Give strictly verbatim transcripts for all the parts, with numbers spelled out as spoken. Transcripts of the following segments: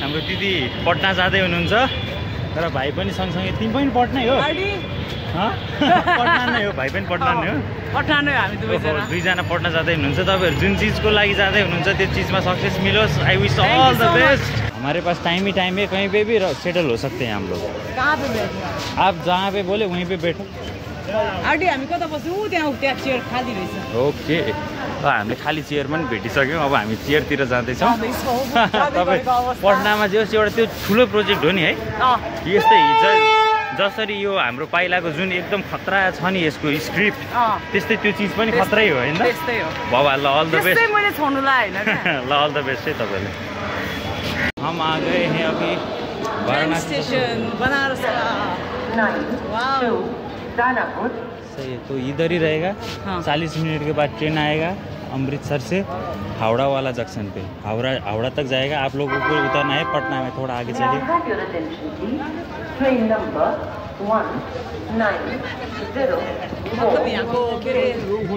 हाम्रो दिदी पटना जाँदै हुनुहुन्छ तर भाइ पनि सँगसँगै तिमी पनि पटनै हो पटना नै हो भाइ पनि पटना नै हो पटना नै हामी दुवैजना दुईजना पटना जाँदै हुनुहुन्छ तपाईहरु जुन चीजको लागि जाँदै हुनुहुन्छ त्यो चीजमा सक्सेस मिलोस् I wish all the best हमारे पास टाइम ही टाइम है कहीं पे भी सेटल हो सकते हैं हम लोग कहाँ पे बैठे आप जहाँ पे बोले वहीं पे बैठो आडी हामी कता बस्यौ त्यहाँ त्यहाँ चेयर खाली रहेछ ओके हामीले खाली चेयर पनि भेटिसक्यौँ अब हामी चेयरतिर जाँदैछौँ तपाईँ पटनामा जे होस् एउटा त्यो ठुलो प्रोजेक्ट हो नि है यस्तै हिजो जसरी यो हाम्रो पाइलाको जुन एकदम खतरा छ नि यसको स्क्रिप्ट त्यस्तै त्यो चिज पनि खतरै हो होइन त्यस्तै हो बाबा ल अल द बेस्ट त्यस्तै मैले छोड्नुला हैन ल अल द बेस्ट है तपाईले हम आ गए हैं अभी वाराणसी स्टेशन बनारस का वाओ दानापुर सही है तो इधर ही रहेगा चालीस मिनट के बाद ट्रेन आएगा अमृतसर से हावड़ा वाला जंक्शन पे हावड़ा हावड़ा तक जाएगा आप लोगों को उतरना है पटना में थोड़ा आगे चलिए train number one nine zero मतलब यहाँको के रे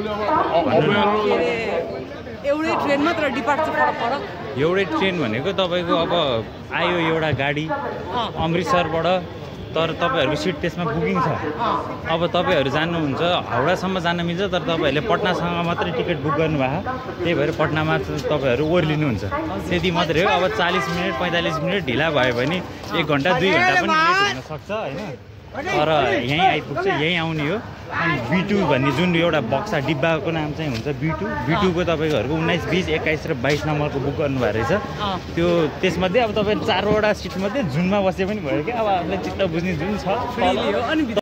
एउटै ट्रेन मात्र डिपार्चर फरक फरक एउटै ट्रेन भनेको तपाईको अब आयो एउटा गाडी अमृतसरबाट तर तपाईहरुको सिट त्यसमा बुकिङ छ अब तपाईहरु जान्नुहुन्छ हावडासम्म जान मिल्छ तर तपाईहरुले पटनासँग मात्रै टिकट बुक गर्नुभयो त्यही भएर पटनामा तपाईहरु ओर्लिनुहुन्छ त्यति मात्रै हो अब चालीस मिनेट पैंतालीस मिनेट ढिला भयो भने एक घण्टा दुई घण्टा पनि लेट हुन सक्छ हैन तर यही आइपुग्छ यही आउने हो अनि बी टू भन्ने जुन एउटा बक्सा डिब्बाको नाम चाहिँ हुन्छ बी टू बी टू को तपाईहरुको उन्नाइस बीस एक्काइस र बाइस नम्बरको बुक गर्नुभएको रहेछ त्यो त्यसमध्ये अब तपाईहरु चारवटा सिट मध्ये जुनमा बसे पनि भयो कि अब आफूले चित्त बुझ्ने जुन छ